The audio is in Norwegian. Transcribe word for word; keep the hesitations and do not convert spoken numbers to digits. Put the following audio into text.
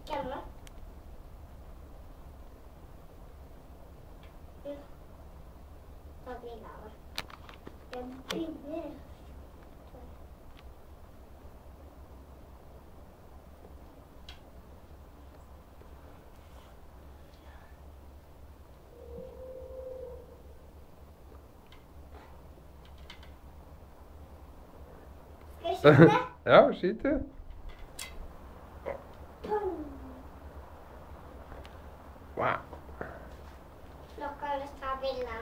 Skremme. Ja. Ta bilder av det. Jeg begynner. Skal jeg skyte? Ja, skyte. Nå kan vi ta bilder.